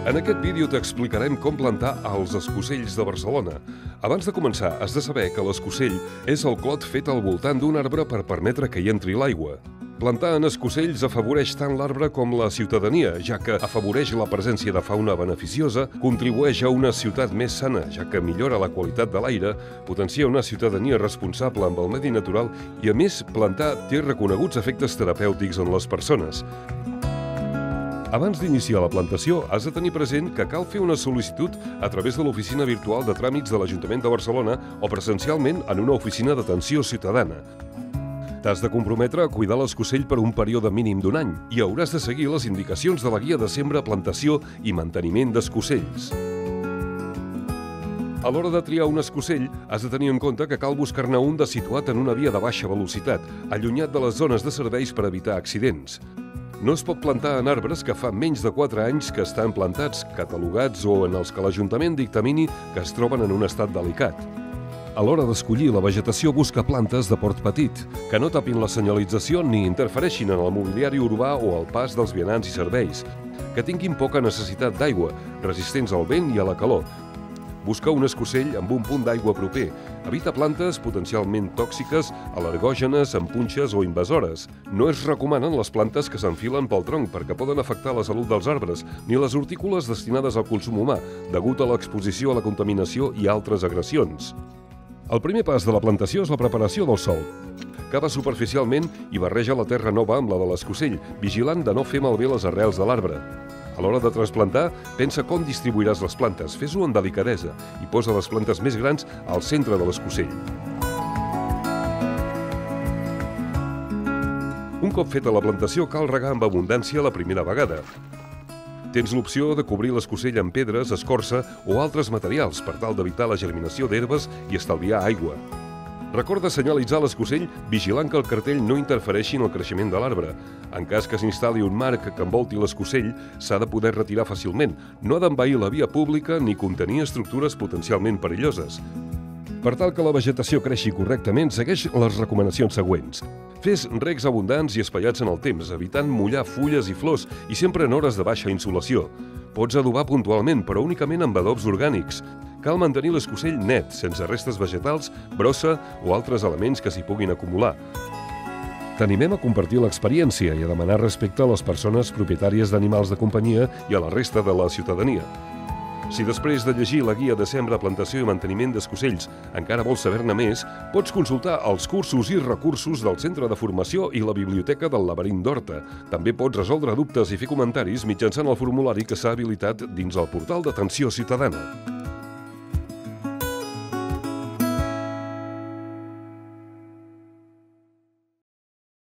En aquest vídeo t'explicarem com plantar els escocells de Barcelona. Abans de començar, has de saber que l'escocell és el clot fet al voltant d'un arbre per permetre que hi entri l'aigua. Plantar en escocells afavoreix tant l'arbre com la ciutadania, ja que afavoreix la presència de fauna beneficiosa, contribueix a una ciutat més sana, ja que millora la qualitat de l'aire, potencia una ciutadania responsable amb el medi natural i, a més, plantar té reconeguts efectes terapèutics en les persones. Abans d'iniciar la plantació, has de tenir present que cal fer una sol·licitud a través de l'oficina virtual de tràmits de l'Ajuntament de Barcelona o presencialment en una oficina d'atenció ciutadana. T'has de comprometre a cuidar l'escocell per un període mínim d'un any i hauràs de seguir les indicacions de la guia de sembra, plantació i manteniment d'escocells. A l'hora de triar un escocell, has de tenir en compte que cal buscar-ne un de situat en una via de baixa velocitat, allunyat de les zones de serveis per evitar accidents. No es pot plantar en arbres que fa menys de 4 anys que estan plantats, catalogats o en els que l'Ajuntament dictamini que es troben en un estat delicat. A l'hora d'escollir la vegetació, busca plantes de port petit, que no tapin la senyalització ni interfereixin en el mobiliari urbà o el pas dels vianants i serveis, que tinguin poca necessitat d'aigua, resistents al vent i a la calor. Busca un escocell amb un punt d'aigua proper. Evita plantes potencialment tòxiques, al·lergògenes, amb punxes o invasores. No es recomanen les plantes que s'enfilen pel tronc perquè poden afectar la salut dels arbres, ni les hortícoles destinades al consum humà, degut a l'exposició a la contaminació i altres agressions. El primer pas de la plantació és la preparació del sòl. Cava superficialment i barreja la terra nova amb la de l'escocell, vigilant de no fer malbé les arrels de l'arbre. A l'hora de trasplantar, pensa com distribuiràs les plantes, fes-ho amb delicadesa i posa les plantes més grans al centre de l'escocell. Un cop feta la plantació, cal regar amb abundància la primera vegada. Tens l'opció de cobrir l'escocell amb pedres, escorça o altres materials per tal d'evitar la germinació d'herbes i estalviar aigua. Recorda senyalitzar l'escocell vigilant que el cartell no interfereixi en el creixement de l'arbre. En cas que s'instal·li un marc que envolti l'escocell, s'ha de poder retirar fàcilment. No ha d'envair la via pública ni contenir estructures potencialment perilloses. Per tal que la vegetació creixi correctament, segueix les recomanacions següents. Fes regs abundants i espaiats en el temps, evitant mullar fulles i flors i sempre en hores de baixa insolació. Pots adobar puntualment, però únicament amb adobs orgànics. Cal mantenir l'escocell net, sense restes vegetals, brossa o altres elements que s'hi puguin acumular. T'animem a compartir l'experiència i a demanar respecte a les persones propietàries d'animals de companyia i a la resta de la ciutadania. Si després de llegir la guia de sembra, plantació i manteniment d'escocells encara vols saber-ne més, pots consultar els cursos i recursos del Centre de Formació i la Biblioteca del Laberint d'Horta. També pots resoldre dubtes i fer comentaris mitjançant el formulari que s'ha habilitat dins el portal d'atenció ciutadana.